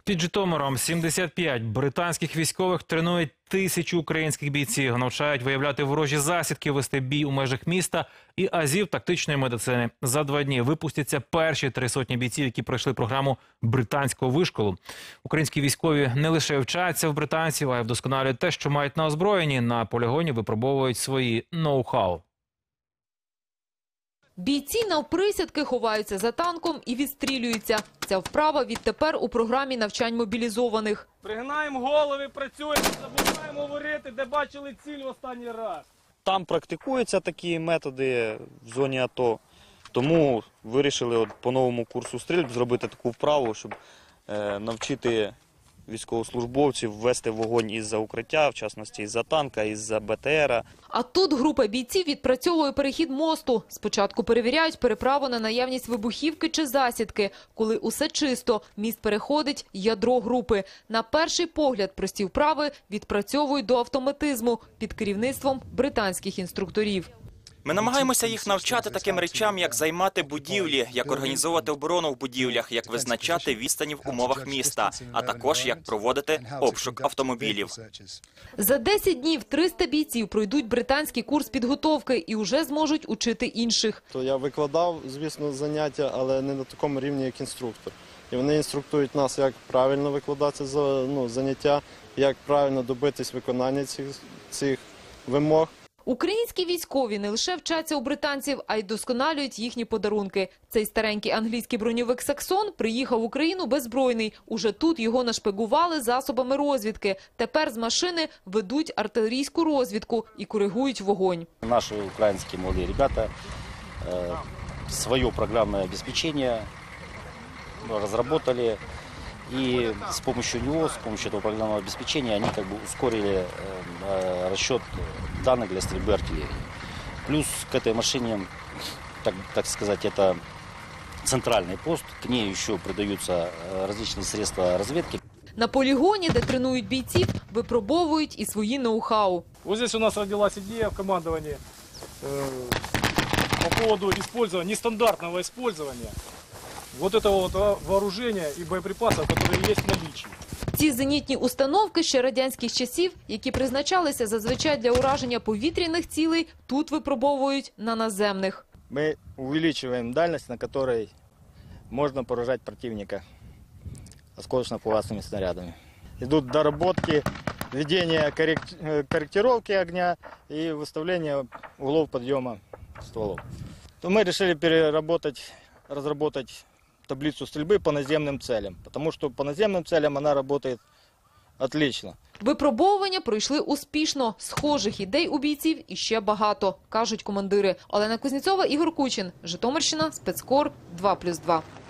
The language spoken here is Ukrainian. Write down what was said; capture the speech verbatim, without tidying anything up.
Під Житомиром сімдесят п'ять британських військових тренують тисячу українських бійців. Навчають виявляти ворожі засідки, вести бій у межах міста і азів тактичної медицини. За два дні випустяться перші три сотні бійців, які пройшли програму британського вишколу. Українські військові не лише вчаться в британців, а й вдосконалюють те, що мають на озброєнні. На полігоні випробовують свої ноу-хау. Бійці навприсядки ховаються за танком і відстрілюються. Ця вправа відтепер у програмі навчань мобілізованих. Пригинаємо голови, працюємо, забуваємо говорити, де бачили ціль в останній раз. Там практикуються такі методи в зоні АТО, тому вирішили от по новому курсу стрільб зробити таку вправу, щоб е, навчити військовослужбовців вести вогонь із-за укриття, в частності із-за танка, із-за БТРа. А тут група бійців відпрацьовує перехід мосту. Спочатку перевіряють переправу на наявність вибухівки чи засідки. Коли усе чисто, міст переходить ядро групи. На перший погляд прості вправи відпрацьовують до автоматизму під керівництвом британських інструкторів. Ми намагаємося їх навчати таким речам, як займати будівлі, як організовувати оборону в будівлях, як визначати відстані в умовах міста, а також як проводити обшук автомобілів. За десять днів триста бійців пройдуть британський курс підготовки і вже зможуть учити інших. То я викладав, звісно, заняття, але не на такому рівні, як інструктор. І вони інструктують нас, як правильно викладати ну, заняття, як правильно добитись виконання цих, цих вимог. Українські військові не лише вчаться у британців, а й досконалюють їхні подарунки. Цей старенький англійський броньовик «Саксон» приїхав в Україну беззбройний. Уже тут його нашпигували засобами розвідки. Тепер з машини ведуть артилерійську розвідку і коригують вогонь. Наші українські молоді ребята э, своє програмне забезпечення розробили. И с помощью него, с помощью этого программного обеспечения, они как бы ускорили э, расчет данных для стрельбы артиллерии. Плюс к этой машине, так, так сказать, это центральный пост, к ней еще придаются различные средства разведки. На полігоні, де тренують бійців, випробовують і свої ноу-хау. Вот здесь у нас родилась идея в командовании э, по поводу использования, нестандартного использования вот этого вот вооружения и боеприпасов, которые есть в наличии. Ці зенітні установки ще радянських часів, які призначалися зазвичай для ураження повітряних цілей, тут випробовують на наземних. Ми увеличиваем дальность, на которой можно поражать противника осколочно-фугасными снарядами. Идут доработки, введение корректировки огня и выставление углов подъема стволов. То мы решили переработать, разработать таблицу стрельбы по наземным целям, потому что по наземным целям она работает отлично. Випробовування пройшли успішно. Схожих ідей у бійців іще багато, кажуть командири. Олена Кузнєцова, Ігор Кучин, Житомирщина, спецкор, два плюс два.